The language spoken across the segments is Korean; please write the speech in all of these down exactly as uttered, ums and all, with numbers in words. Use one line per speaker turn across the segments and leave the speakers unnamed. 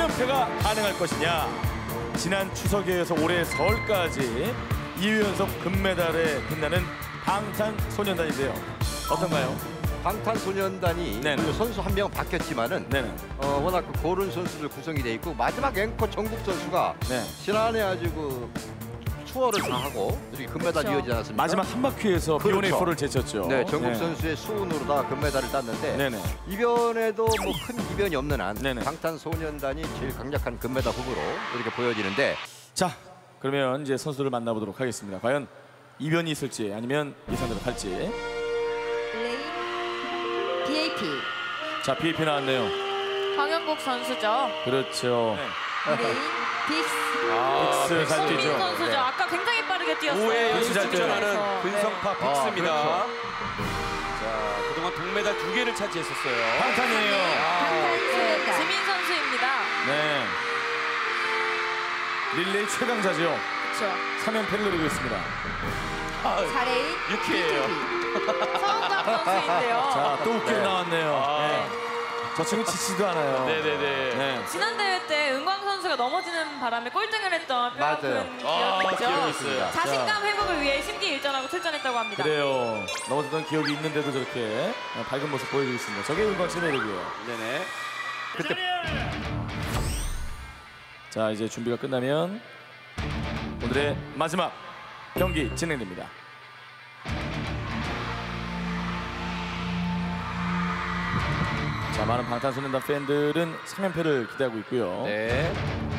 연패가 가능할 것이냐. 지난 추석에 이어서 올해 설까지 이 회 연속 금메달에 빛나는 방탄소년단인데요. 어떤가요?
방탄소년단이 그 선수 한 명 바뀌었지만은 어, 워낙 그 고른 선수들 구성이 돼 있고 마지막 앵커 정국 선수가 네. 지난해 아주 그 투어를 다 하고 이렇게 금메달 그렇죠. 이어지지 않았습니까?
마지막 한 바퀴에서 그렇죠. 비오네이 포를 제쳤죠.
네, 정국 네. 선수의 수운으로 다 금메달을 땄는데 네네. 이변에도 뭐 큰 이변이 없는 한 네네. 방탄소년단이 제일 강력한 금메달 후보로 이렇게 보여지는데
자, 그러면 이제 선수들을 만나보도록 하겠습니다. 과연 이변이 있을지 아니면 예상대로 갈지.
비에이피.
자, 비에이피 나왔네요.
황영국 선수죠.
그렇죠.
레인 빅스.
아, 빅스 잘 뛰죠.
손민 선수죠.
네.
아까 굉장히 빠르게 뛰었어요.
오해
빅스 잘 뛰어요.
연습하는 근성파
네.
빅스입니다.
아, 그렇죠.
자, 그동안 동메달 두 개를 차지했었어요.
방탄이에요.
아, 네. 지민 선수입니다.
네. 릴레이 최강자죠.
그렇죠.
삼 연패를 노리고 있습니다.
아, 사 레인
유쾌해요.
서은강 선수인데요.
자, 또 웃겨 네. 나왔네요.
아.
네. 저 친구 지치도 않아요.
네네네.
네.
지난 대회 때 은광 선수가 넘어지는 바람에 꼴등을 했던 뼈아픈
아,
기억이
기억이
있죠.
있어요.
자신감 회복을 위해 심기일전하고 출전했다고 합니다.
그래요. 넘어졌던 기억이 있는데도 저렇게 밝은 모습 보여주고 있습니다. 저게 은광 씨의 매력이에요.
네네.
그때. 자, 이제 준비가 끝나면 오늘의 마지막 경기 진행됩니다. 자, 많은 방탄소년단 팬들은 삼 연패를 기대하고 있고요.
네.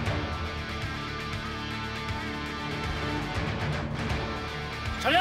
전력!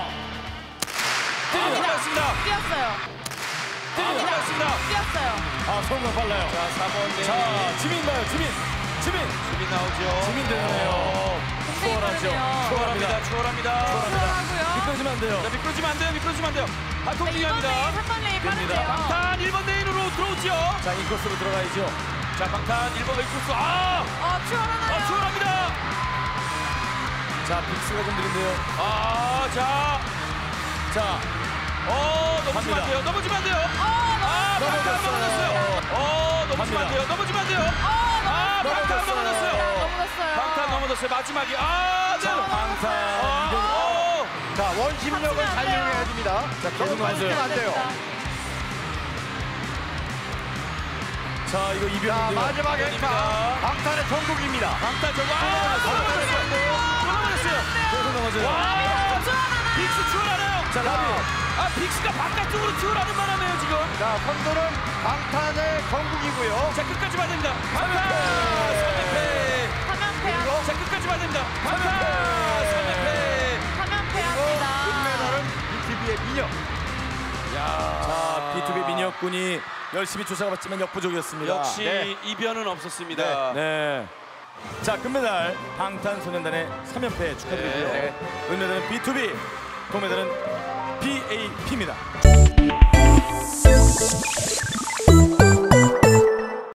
뛰었습니다. 뛰었어요.
뛰었습니다.
뛰었어요.
아, 성공 빨라요.
자, 사 번 네.
자, 지민 봐요. 지민. 지민.
지민 나오죠.
지민 대단해요. 추월하죠.
추월합니다. 추월합니다.
추월하고요.
미끄러지면 안 돼요.
자, 미끄러지면 안 돼요. 미끄러지면 안 돼요. 바통 중요합니다.
삼 번 레인 빠른데요.
방탄 일 번 레인으로 들어오죠.
자, 인코스로 들어가야죠.
자, 방탄 일 번 레인 코스. 아!
아, 추월하나요?
아, 추월합니다.
자, 빅스가 좀 느린데요.
아, 자.
자,
어, 넘어지면 안 돼요. 넘어지면 안 돼요. 아, 방탄 넘어졌어요. 어, 넘어지면 안 돼요. 넘어지면 안 돼요. 아, 방탄 넘어졌어요.
넘어졌어요.
방탄 넘어졌어요. 마지막이. 아,
자, 방탄.
어,
자, 원심력을 잘 이용해야 됩니다. 자, 계속 빠지면 안 돼요.
자, 이거
자,
이변인데요.
마지막 앵커 방탄의 정국입니다.
방탄 저거. 아, 넘어졌어요. 넘어졌어요.
계속 넘어져요.
와, 빅스 추월하네요.
자, 라비.
아, 빅스가 바깥쪽으로 추월하는 바람에요, 지금.
자, 선두는 방탄의 정국이고요.
자, 끝까지 봐야 됩니다. 방탄 삼 연패.
삼 연패.
자, 끝까지 봐야 됩니다. 방탄 삼 연패.
삼 연패합니다.
금메달은 비투비의 민혁.
자, 비투비 민혁 군이 열심히 쫓아가봤지만 역부족이었습니다.
역시
네.
이변은 없었습니다.
네. 네. 자, 금메달 방탄소년단의 삼 연패 축하드리고요.
네.
은메달은 비투비, 동메달은 비에이피입니다.